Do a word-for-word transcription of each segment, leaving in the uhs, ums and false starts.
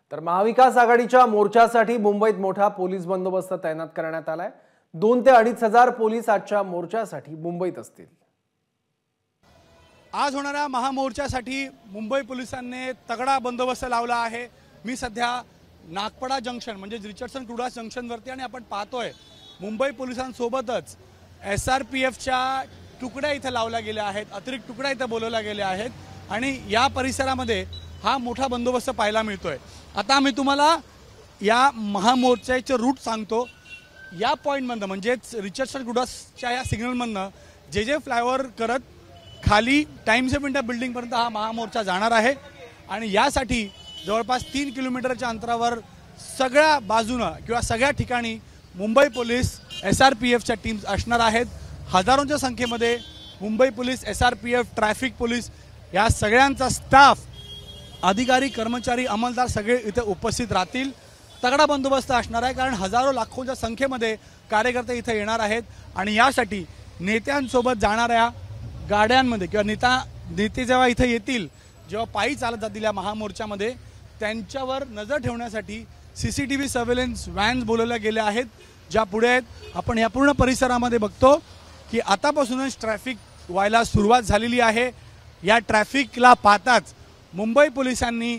तर महाविकास आघाडीच्या मोर्चासाठी मुंबईत मोठा पोलीस बंदोबस्त तैनात करण्यात आलाय। दोन ते अडीच हजार पोलीस आजच्या मोर्चासाठी मुंबईत असतील। आज होणाऱ्या महामोर्चासाठी मुंबई पोलिसांनी तगडा बंदोबस्त लावला आहे। मी सध्या नागपडा जंक्शन म्हणजे रिचर्डसन टुडास जंक्शनवरती आणि आपण पाहतोय मुंबई पोलिसांसोबतच एस आर पी एफच्या तुकड्या इथे लावल्या गेल्या आहेत, अतिरिक्त तुकड्या इथे बोलवल्या गेल्या आहेत आणि या परिसरामध्ये हा मोठा बंदोबस्त पाहायला मिळतोय। आता मी तुम्हाला या महामोर्चाचे रूट सांगतो। या पॉइंटमधनं म्हणजेच रिचर्डसन टुडासच्या या सिग्नलमधनं जे जे फ्लायओव्हर करत खाली टाइम्स ऑफ इंडिया बिल्डिंगपर्यंत हा महामोर्चा जाणार आहे आणि यासाठी जवळपास तीन किलोमीटरच्या अंतरावर सगळ्या बाजूनं किंवा सगळ्या ठिकाणी Mumbai police S R P एफच्या टीम्स असणार आहेत। हजारोंच्या संख्येमध्ये Mumbai police, S R P F, traffic police या सगळ्यांचा स्टाफ, अधिकारी, कर्मचारी, अंमलदार सगळे इथे उपस्थित राहतील। तगडा बंदोबस्त असणार आहे कारण हजारो लाखोंच्या संख्येमध्ये कार्यकर्ते इथे येणार आहेत आणि यासाठी नेत्यांसोबत जाणाऱ्या गाड्यांमध्ये किंवा नेता नेते जेव्हा इथे येतील, जेव्हा पायी चालत जातील या महामोर्चामध्ये, त्यांच्यावर नजर ठेवण्यासाठी C C T V surveillance vans बोलवल्या गेल्या आहेत, ज्या पुढे आहेत। आपण या पूर्ण परिसरामध्ये बघतो की आतापासूनच ट्रॅफिक व्हायला सुरुवात झालेली आहे। या ट्रॅफिकला पाहताच मुंबई पोलिसांनी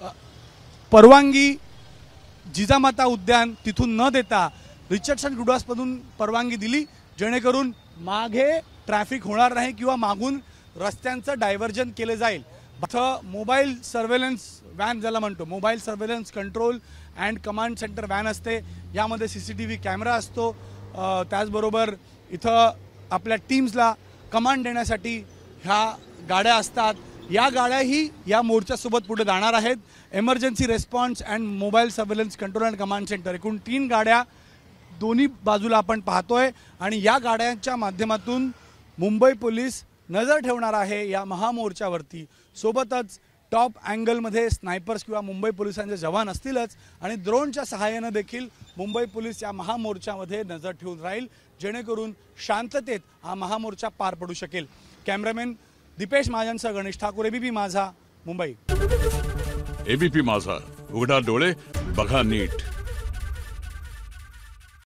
परवानगी जिजामाता उद्यान तिथून न देता रिचर्डसन टुडासमधून परवानगी दिली, जेणेकरून मागे ट्रॅफिक होणार नाही किंवा मागून रस्त्यांचं डायव्हर्जन केलं जाईल। इथं मोबाईल सर्व्हेलन्स व्हॅन ज्याला म्हणतो, mobile surveillance control and command centre van असते, यामध्ये C C T V camera असतो। त्याचबरोबर इथं आपल्या टीम्सला कमांड देण्यासाठी ह्या गाड्या असतात। या गाड्याही या मोर्चासोबत पुढे जाणार आहेत। Emergency response and mobile surveillance control and command centre, एकूण तीन गाड्या दोन्ही बाजूला आपण पाहतोय आणि या गाड्यांच्या माध्यमातून मुंबई पोलीस नजर ठेवणार आहे या महामोर्चावरती। सोबतच टॉप अँगलमध्ये स्नायपर्स किंवा मुंबई पोलिसांचे जवान असतीलच आणि ड्रोनच्या सहाय्याने देखील मुंबई पोलीस या महामोर्चामध्ये नजर ठेवून राहील, जेणेकरून शांततेत हा महामोर्चा पार पडू शकेल। कॅमेरामॅन दीपेश महाजनसह गणेश ठाकूर, एबीपी माझा, मुंबई। एबीपी माझा, उघडा डोळे बघा नीट।